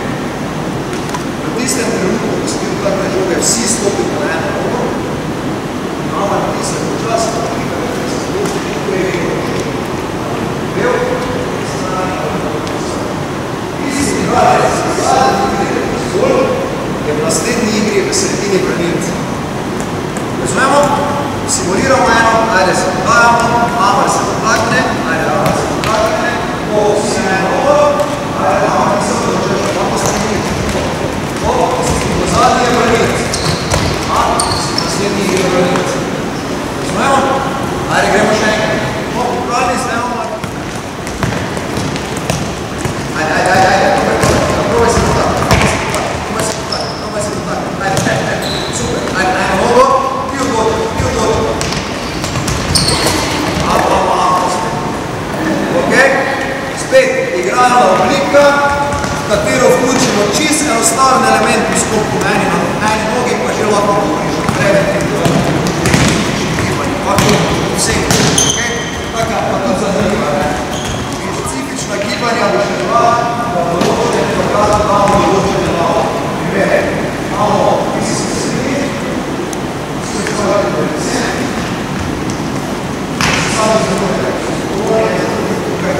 v tistem trenutku, ko se ti dotakne droge, vsi stopite na eno nogo, Amar ti se počasi dotika, ker se zloči nekaj veo. Veo, ki se znani tisti igralec, ki se zvolj, je v naslednji igri v sredini branilca. Razumemo? Simuliramo eno, ajde se podajamo, Amar se dotakne, ajde Amar se dotakne, ko si na eno oro, ajde Amar se odločeš, kako se branilca. Ko si v zadnji je branilca, si v naslednji igri branilca. Razumemo? Ajde, gremo še enkrat. Pravilni ste, Amar. Ajde, probaj se dotakne. Igralna oblika, v katero vključimo čist enostaven element v skoku na eni nogi, pa že lahko govoriš o preventivni gibanju, tako vseh. Taka pa tudi zanimiva. Specifična gibanja bo še dva, da določene programe damo določene lavo. Primere, imamo fizične sredine, vse stvari predvsem, samo zanimive, govorje za tudi tukaj,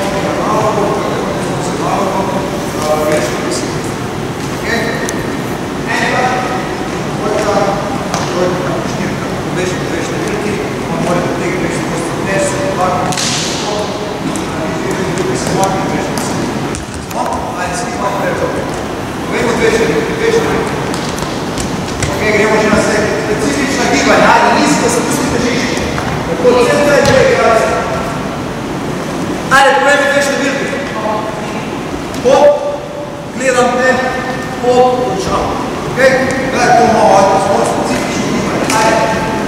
več komisij. Ok? Enega, dvojka, trojka, štirka. Povešimo dve številki, on mora do tega več prosto teso, tako, tukaj se makne dve številki. Smo? Ajde, skipamo pred dobro. Povemo dve številki. Ok, gremo že na sled. Specifična gibanja, ajde, nizko spustite žišče. Tako, vse taj dve igrace. Ajde, povemo dve številki. Hop, gledam te, hop, počam. Ok? Gledaj to malo, ajde, smo specifično gibanje. Ajde.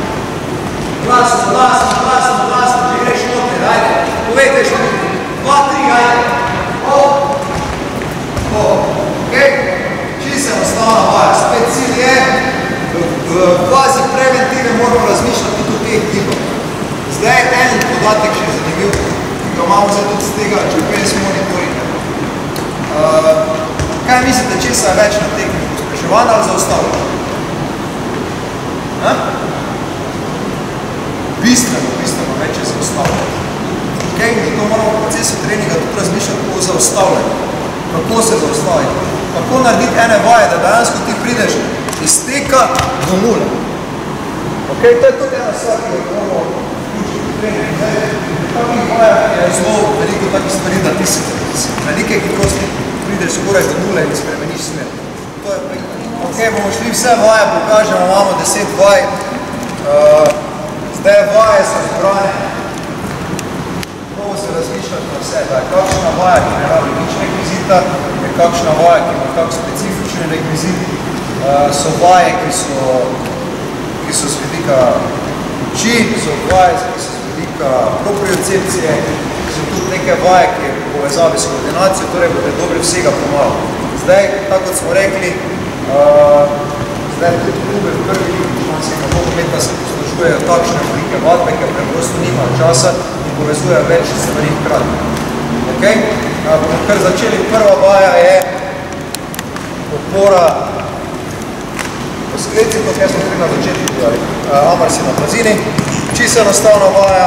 Glasno, če greš noter, ajde. Povejte še, 2, 3, ajde. Hop, hop. Ok? Čisto enostavna vaja. Spet cilj je, v fazi preventive moramo razmišljati tudi o teh gibanjih. Zdaj en podatek še zanimiv, ki ga imamo zdaj tudi z tega GPS monitoringa. Kaj mislite, česa je več na tekmi? Pospeševanje ali zaustavljanje? Bistveno več je zaustavljanje. Zato moramo v procesu treninga tudi razmišljati o zaustavljanju. Kako se zaustaviti? Kako narediti ene vaje, da dejansko ti prideš iz teka do nule. To je tudi ena stvar, ki jo moramo vključiti v trening. V takih vajah je zelo veliko takih stvari, da ti si na nekaj hitrosti prideš skoraj do nule in spremeniš smer. Ok, bomo šli vse vaje, pokažemo, imamo 10 vaj. Zdaj vaje so zbrane. Prvo se razmišljati na vse, da je kakšna vaja, ki ne rabi nič rekvizita, je kakšna vaja, ki ima kak specifični rekvizit. So vaje, ki so z vidika oči, so vaje, ki so z vidika propriocepcije, so tudi neke vaje, ki je v povezavi s koordinacijo, torej bodo dobri vsega pomalo. Zdaj, tako kot smo rekli, zdaj tudi klube v prvi ligi španskega nogometa se poslužujejo takšne oblike vadbe, ker preprosto nimajo časa in povezujejo več stvari hkrati. Ok? Bomo kar začeli. Prva vaja je opora po skleci, kot kaj smo pri na začetku gledali. Amar si na blazini, Čisto enostavna vaja.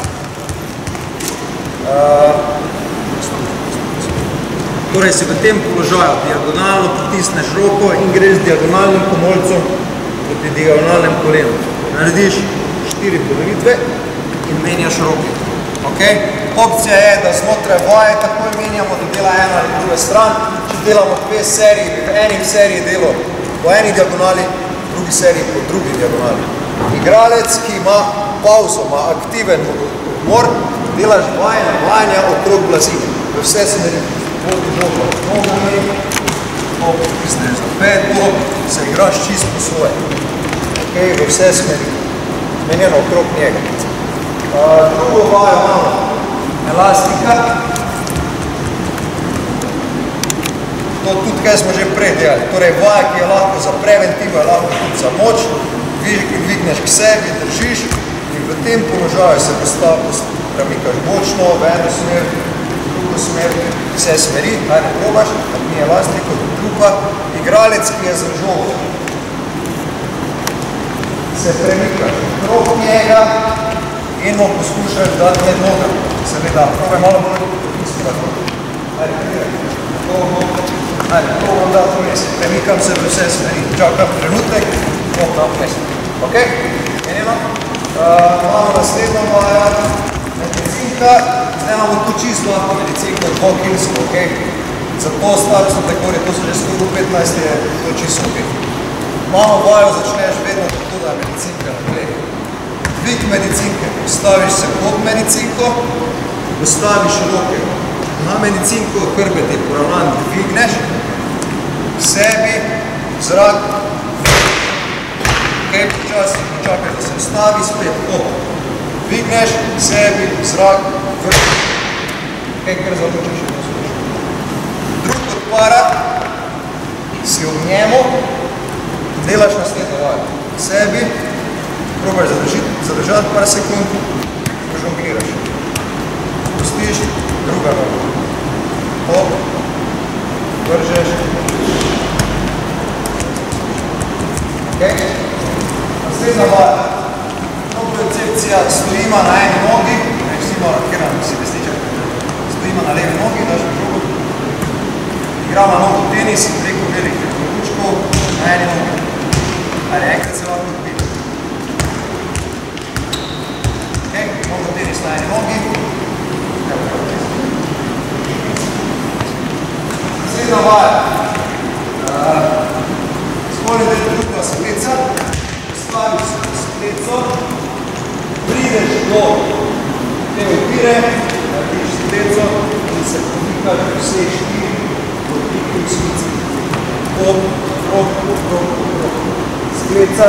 Torej si v tem položaju diagonalno potisneš roko in greš z diagonalnim komolcem proti diagonalnem kolenu. Narediš 4 ponovitve in menjaš roke. Opcija je, da znotraj vaje takoj menjamo, da dela ena ali druga stran. Če delamo 2 seriji, bi v eni seriji delo po eni diagonali, v drugi seriji po drugi diagonali. Igralec, ki ima pauzo, ima aktiven odmor, delaš vaje navajanja okrog blazine. V vse smeri. Vodi nogo od nogami, nogo prisneš za peto, se igraš čisto po svoje. V vse smeri. Menjeno okrog njega. Drugo vajo imamo elastika. To tudi, kaj smo že prej delali. Torej, vaja, ki je lahko za preventivo, je lahko tudi za moč. Dvigneš k sebi, držiš in v tem položaju se premikaš bočno, v eno smer, v drugo smer, vse smeri. Ajde, probaš, tako ni elastiko, trupa. Igralec, ki je za žogo, se premikaš okrog njega in mu poskušaš dati med nogami. Seveda, probaj malo bolj iskrat. Ajde, priraj. Ajde, probam dati vmes. Premikam se v vse smeri. Čakam trenutek, bom dal vmes. Ok? Menjeno? Imamo naslednjo vaja, medicinka. Zdaj imamo tu čisto lahko medicinko, dvokilsko, ok? Za to starostno kategorijo, to so že skoro 15, je to čisto ok. Imamo vajo, začneš vedno tako, da je medicinka naprej. Dvig medicinke, postaviš se pod medicinko, postaviš roke na medicinko, hrbet je poravnan, dvigneš k sebi, zrak, počasi počakaj, da se vstavi, spet op, dvigneš k sebi, zrak, vrš, kar zalučeš in poslušaš. Drug odpara, si ob njemu, delaš naslednjo vajo, k sebi, probaš zadržati par sekund, žongliraš. Pustiš, druga noga. Hop, vržeš. Ok? Naslednja vaja. Propriocepcija, stojima na eni nogi, vsi malo rakiram, si desničak. Stojima na levi nogi, daš mi žogo. Igramo nogo tenis, preko velikih klobučkov, na eni nogi. Ali enkrat se lahko odbiti. Nogo tenis na eni nogi. Naslednja vaja. Spodnji del druga skleca. Postaviš se na skleco. Prideš do te opire, narediš skleco in se pomikaš vse 4 podpike v smici. Hop, krok, krok, krok. Skleca.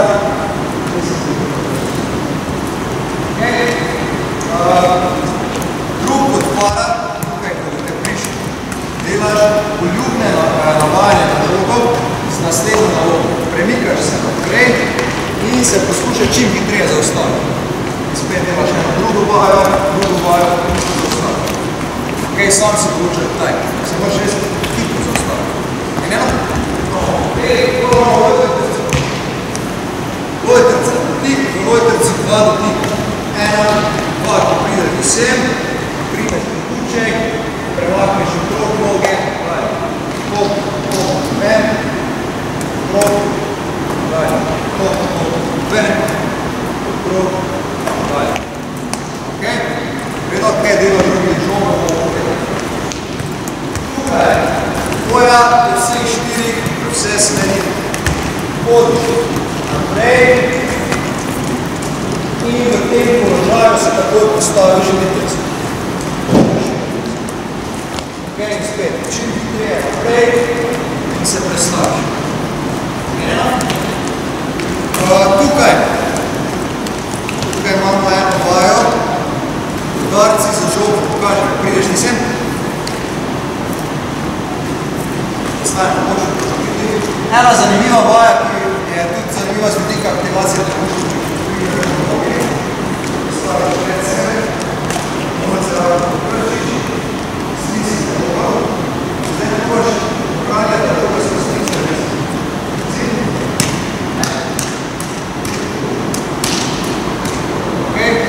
Drug odpara, tukaj, ko te prišli, delaš poljubne navajanje na žogo z naslednjo nalogo. Premikaš se naprej in se poskušaj čim hitreje zaustaviti. Spet delaš eno drugo vajo in se zaustaviti. Ok, sam si poločaj taj, se moraš res hitro zaustaviti. In eno? Lojtrca, dotik, v lojtrci 2 dotika. 1, 2, ko prideš do sem, primeš priključek, premakneš okrog noge, hop, hop, ven, okrog, hop, hop, ven, okrog, ok? Vedno, kaj dela drugi žogo, tukaj, tvoja je vseh 4, vse smeri, hodiš naprej, in v tem položaju se takoj postaviš litrc. Ok, in spet, čim hitreje naprej in se prestaviš. Tukaj imamo eno vajo, udarci za žogo, pokažem, prideš ti sem. Stavimo boljše počutiti. Ena zanimiva vaja, ki je tudi zanimiva z vidika aktivacije trebušnja. Staviš pred sebe, novice rado poprčiš, smisli se dogal, zdaj ne boš upravljati, da toga se smisli res. Ok?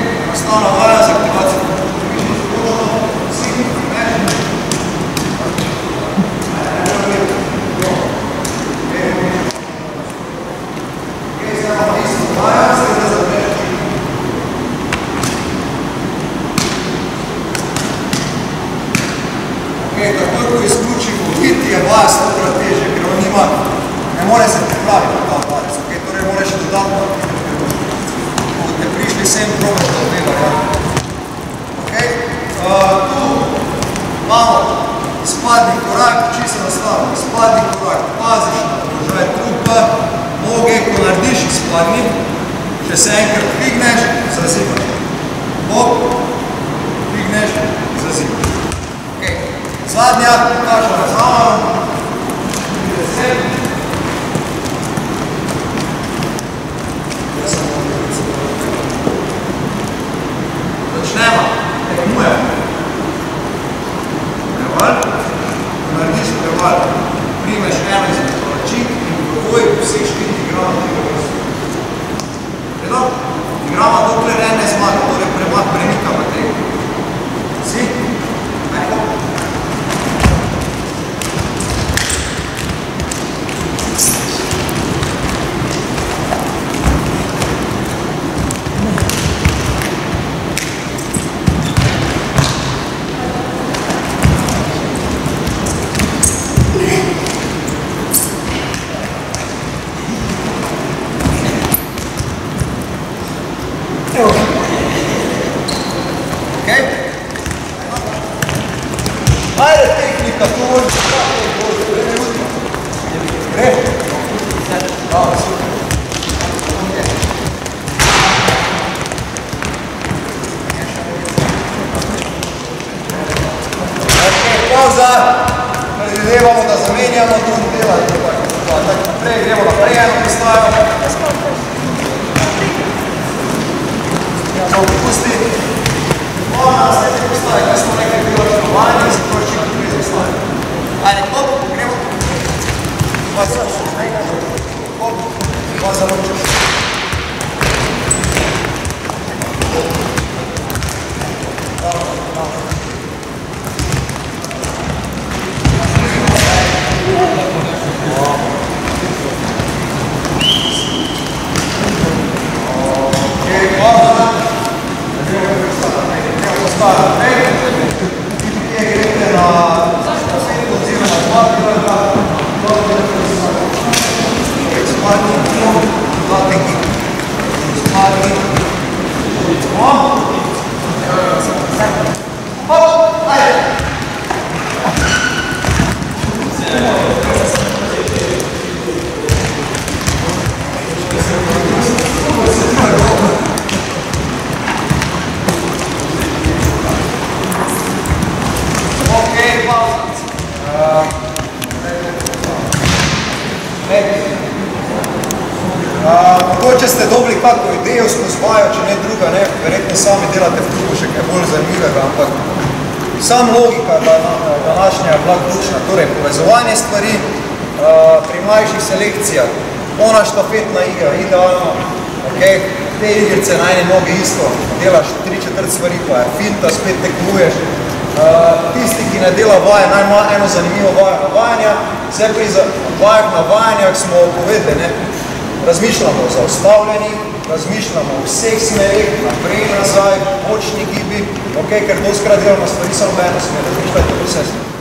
Takoj, ko izključimo hit, je vaja 100-krat težje, ker on nima, ne more se pripraviti na ta udarec, torej moraš dodatno ko boste prišli sem, probaš da obe varianti. Tu imamo izpadni korak, čisto nastavno, izpadni korak, paziš na položaj trupa, noge, ko narediš izpadni, če se enkrat dvigneš, zazimaš. Hop, dvigneš, zazimaš. Zadnja, pokažem razvalo, začnemo, tekmujemo. Preval, ko narediš preval, primeš eno izmed palačink in takoj vseh 4 igramo tega vrstu. Redo? Igramo dokler ne zmaga, torej premikamo tega. Si? Ajko. Ajde tehnika, tu možeš kako bože, vreme ljudima. Gre? Dobro, super. Pauza, predvidevamo, da zamenjamo tu dela. Tako naprej, gremo naprej, eno postavimo. Ja, pusti. Ona se ne postavi, kaj smo nekaj bilo čutovanje, se proči na drugi zastavi. Ajde, hop, gremo. Pa sad, hop, pa zalučeš. Mogoče ste dobili kako idejo skozi vajo, če ne druga, ne, verjetno sami delate v klubu še kaj bolj zanimivega, ampak sam logika današnja je bila ključna, torej povezovanje stvari pri mlajših selekcijah, ona štafetna igra, idealno, te igrice na eni nogi isto, delaš 3/4 stvari, pa je finta, spet tekmuješ. Tisti, ki ne dela vaje, naj ima eno zanimivo vajo navajanja, vse pri vajah navajanjah smo povedali, ne, razmišljamo o zaustavljanjih, razmišljamo o vseh smerih, naprej, nazaj, močni gibi, ker doskrat delamo stvari samo v eno smer, razmišljajte o vse smer.